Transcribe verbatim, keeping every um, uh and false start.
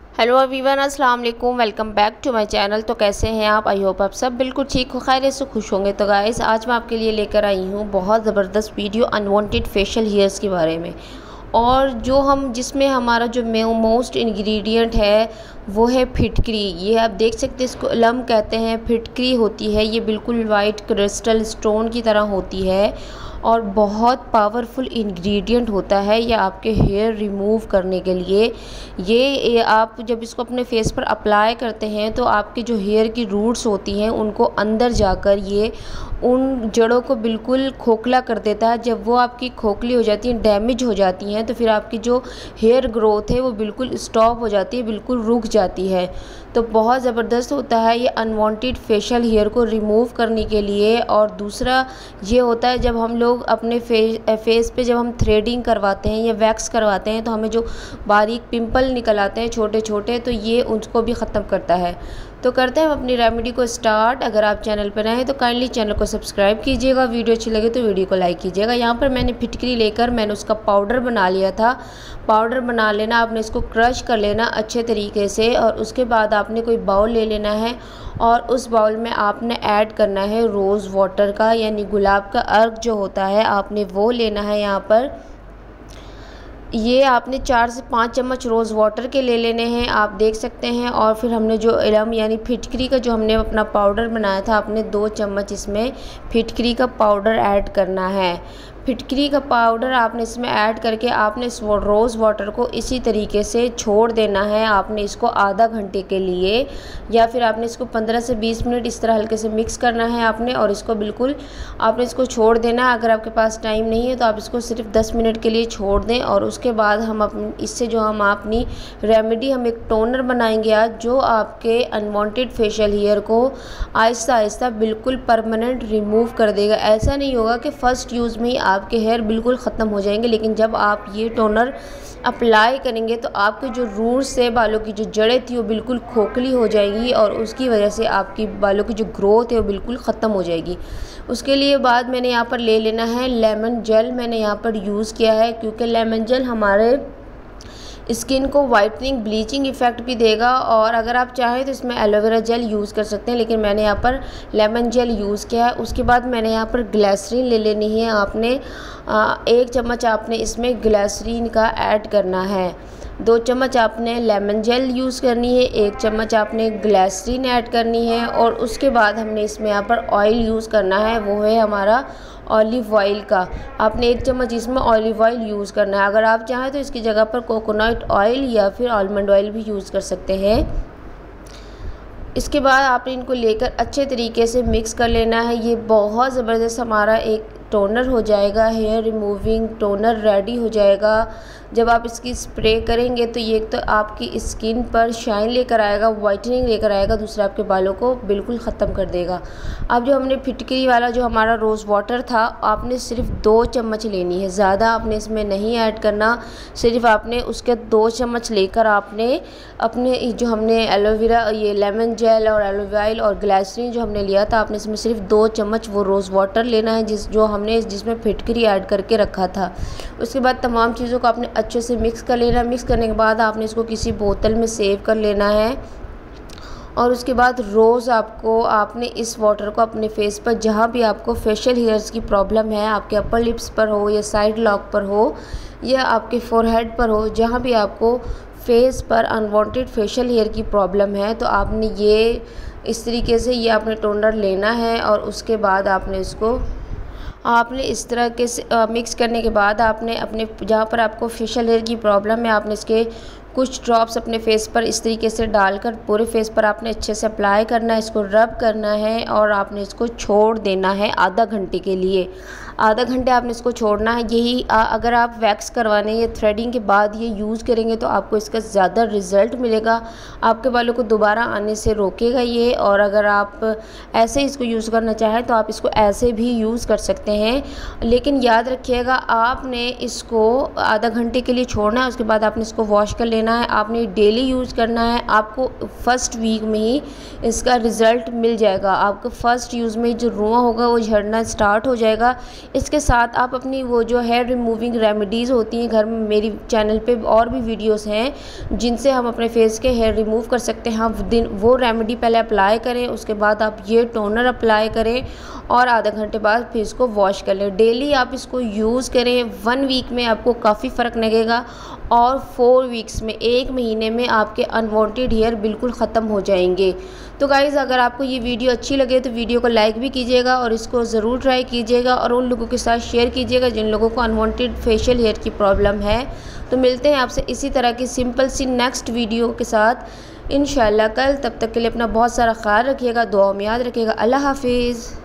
Hello everyone, अस्सलाम वालेकुम। Welcome back to my channel. तो कैसे हैं आप? आई होप आप सब बिल्कुल ठीक हो, खैरियत से खुश होंगे। तो गाइस, आज मैं आपके लिए लेकर आई हूँ बहुत ज़बरदस्त वीडियो अनवांटेड फेशियल हेयर्स के बारे में। और जो हम जिसमें हमारा जो मोस्ट इंग्रेडिएंट है वो है फिटकरी। ये आप देख सकते हैं, इसको अलम कहते हैं, फिटकरी होती है। ये बिल्कुल वाइट क्रिस्टल स्टोन की तरह होती है और बहुत पावरफुल इंग्रेडिएंट होता है ये आपके हेयर रिमूव करने के लिए। ये, ये आप जब इसको अपने फेस पर अप्लाई करते हैं तो आपके जो हेयर की रूट्स होती हैं उनको अंदर जाकर ये उन जड़ों को बिल्कुल खोखला कर देता है। जब वो आपकी खोखली हो जाती हैं, डैमेज हो जाती हैं, तो फिर आपकी जो हेयर ग्रोथ है वो बिल्कुल स्टॉप हो जाती है, बिल्कुल रुक जाती है। तो बहुत ज़बरदस्त होता है ये अनवांटेड फेशियल हेयर को रिमूव करने के लिए। और दूसरा ये होता है, जब हम लोग अपने फेस फेस पे जब हम थ्रेडिंग करवाते हैं या वैक्स करवाते हैं तो हमें जो बारीक पिंपल निकल आते हैं छोटे छोटे, तो ये उनको भी ख़त्म करता है। तो करते हैं हम अपनी रेमेडी को स्टार्ट। अगर आप चैनल पर नए हैं तो काइंडली चैनल को सब्सक्राइब कीजिएगा, वीडियो अच्छी लगे तो वीडियो को लाइक कीजिएगा। यहाँ पर मैंने फिटकरी लेकर मैंने उसका पाउडर बना लिया था। पाउडर बना लेना, आपने इसको क्रश कर लेना अच्छे तरीके से। और उसके बाद आपने कोई बाउल ले लेना है और उस बाउल में आपने ऐड करना है रोज़ वाटर का, यानी गुलाब का अर्क जो होता है, आपने वो लेना है। यहाँ पर ये आपने चार से पाँच चम्मच रोज़ वाटर के ले लेने हैं, आप देख सकते हैं। और फिर हमने जो इलम यानी फिटकरी का जो हमने अपना पाउडर बनाया था, आपने दो चम्मच इसमें फिटकरी का पाउडर ऐड करना है। फिटकरी का पाउडर आपने इसमें ऐड करके आपने इस रोज़ वाटर को इसी तरीके से छोड़ देना है। आपने इसको आधा घंटे के लिए या फिर आपने इसको पंद्रह से बीस मिनट इस तरह हल्के से मिक्स करना है आपने, और इसको बिल्कुल आपने इसको छोड़ देना है। अगर आपके पास टाइम नहीं है तो आप इसको सिर्फ दस मिनट के लिए छोड़ दें। और उसके बाद हम अपनी इससे जो हम अपनी रेमेडी हम एक टोनर बनाएंगे आज, जो आपके अनवांटेड फेशियल हेयर को आहिस्ता आहिस्ता बिल्कुल परमानेंट रिमूव कर देगा। ऐसा नहीं होगा कि फ़र्स्ट यूज़ में ही आपके हेयर बिल्कुल ख़त्म हो जाएंगे, लेकिन जब आप ये टोनर अप्लाई करेंगे तो आपके जो रूट्स से बालों की जो जड़ें थी वो बिल्कुल खोखली हो जाएगी और उसकी वजह से आपकी बालों की जो ग्रोथ है वो बिल्कुल ख़त्म हो जाएगी। उसके लिए बाद मैंने यहाँ पर ले लेना है लेमन जेल। मैंने यहाँ पर यूज़ किया है क्योंकि लेमन जेल हमारे स्किन को वाइटनिंग ब्लीचिंग इफ़ेक्ट भी देगा। और अगर आप चाहें तो इसमें एलोवेरा जेल यूज़ कर सकते हैं, लेकिन मैंने यहाँ पर लेमन जेल यूज़ किया है। उसके बाद मैंने यहाँ पर ग्लिसरीन ले लेनी है। आपने आ, एक चम्मच आपने इसमें ग्लिसरीन का ऐड करना है। दो चम्मच आपने लेमन जेल यूज़ करनी है, एक चम्मच आपने ग्लिसरीन ऐड करनी है। और उसके बाद हमने इसमें यहाँ पर ऑयल यूज़ करना है, वो है हमारा ऑलिव ऑयल का। आपने एक चम्मच इसमें ऑलिव ऑयल यूज़ करना है। अगर आप चाहें तो इसकी जगह पर कोकोनट ऑयल या फिर आलमंड ऑयल भी यूज़ कर सकते हैं। इसके बाद आपने इनको लेकर अच्छे तरीके से मिक्स कर लेना है। ये बहुत ज़बरदस्त हमारा एक टोनर हो जाएगा, हेयर रिमूविंग टोनर रेडी हो जाएगा। जब आप इसकी स्प्रे करेंगे तो ये तो आपकी स्किन पर शाइन लेकर आएगा, वाइटनिंग लेकर आएगा, दूसरा आपके बालों को बिल्कुल ख़त्म कर देगा। अब जो हमने फिटकरी वाला जो हमारा रोज़ वाटर था, आपने सिर्फ दो चम्मच लेनी है, ज़्यादा आपने इसमें नहीं ऐड करना। सिर्फ आपने उसके दो चम्मच लेकर आपने अपने जो हमने एलोवेरा ये लेमन जेल और एलोवेरा ऑयल और ग्लिसरीन जो हमने लिया था, आपने इसमें सिर्फ दो चम्मच वो रोज़ वाटर लेना है जिस जो हमने जिसमें फिटकरी ऐड करके रखा था। उसके बाद तमाम चीज़ों को आपने अच्छे से मिक्स कर लेना। मिक्स करने के बाद आपने इसको किसी बोतल में सेव कर लेना है। और उसके बाद रोज़ आपको आपने इस वाटर को अपने फेस पर, जहाँ भी आपको फेशियल हेयर्स की प्रॉब्लम है, आपके अपर लिप्स पर हो या साइड लॉक पर हो या आपके फोरहेड पर हो, जहाँ भी आपको फेस पर अनवांटेड फेशियल हेयर की प्रॉब्लम है, तो आपने ये इस तरीके से ये आपने टोनर लेना है। और उसके बाद आपने इसको आपने इस तरह के आ, मिक्स करने के बाद आपने अपने जहाँ पर आपको फेशियल हेयर की प्रॉब्लम है, आपने इसके कुछ ड्रॉप्स अपने फेस पर इस तरीके से डालकर पूरे फेस पर आपने अच्छे से अप्लाई करना है, इसको रब करना है और आपने इसको छोड़ देना है आधा घंटे के लिए। आधा घंटे आपने इसको छोड़ना है। यही आ, अगर आप वैक्स करवाने या थ्रेडिंग के बाद ये यूज़ करेंगे तो आपको इसका ज़्यादा रिज़ल्ट मिलेगा, आपके बालों को दोबारा आने से रोकेगा ये। और अगर आप ऐसे इसको यूज़ करना चाहें तो आप इसको ऐसे भी यूज़ कर सकते हैं, लेकिन याद रखिएगा आपने इसको आधा घंटे के लिए छोड़ना है। उसके बाद आपने इसको वॉश कर लेना लेना है, आपने डेली यूज़ करना है। आपको फर्स्ट वीक में ही इसका रिज़ल्ट मिल जाएगा। आपको फर्स्ट यूज़ में जो रुआं होगा वो झड़ना स्टार्ट हो जाएगा। इसके साथ आप अपनी वो जो हेयर रिमूविंग रेमेडीज़ होती हैं घर में, मेरी चैनल पे और भी वीडियोस हैं जिनसे हम अपने फेस के हेयर रिमूव कर सकते हैं। हम दिन वो रेमेडी पहले अप्लाई करें, उसके बाद आप ये टोनर अप्लाई करें और आधा घंटे बाद फिर इसको वॉश कर लें। डेली आप इसको यूज़ करें। वन वीक में आपको काफ़ी फ़र्क लगेगा और फोर वीक्स में, एक महीने में आपके अनवांटेड हेयर बिल्कुल ख़त्म हो जाएंगे। तो गाइज़, अगर आपको ये वीडियो अच्छी लगे तो वीडियो को लाइक भी कीजिएगा और इसको ज़रूर ट्राई कीजिएगा और उन लोगों के साथ शेयर कीजिएगा जिन लोगों को अनवांटेड फेशियल हेयर की प्रॉब्लम है। तो मिलते हैं आपसे इसी तरह की सिंपल सी नेक्स्ट वीडियो के साथ इंशाल्लाह कल। तब तक के लिए अपना बहुत सारा ख्याल रखिएगा, दुआ में याद रखिएगा। अल्लाह हाफिज़।